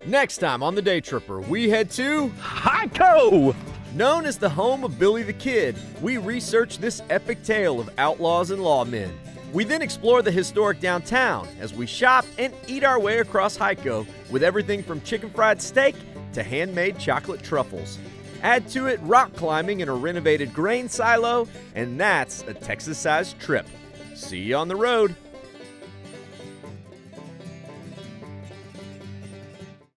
Next time on the Daytripper, we head to Hico! Known as the home of Billy the Kid, we research this epic tale of outlaws and lawmen. We then explore the historic downtown as we shop and eat our way across Hico with everything from chicken fried steak to handmade chocolate truffles. Add to it rock climbing in a renovated grain silo, and that's a Texas-sized trip. See you on the road.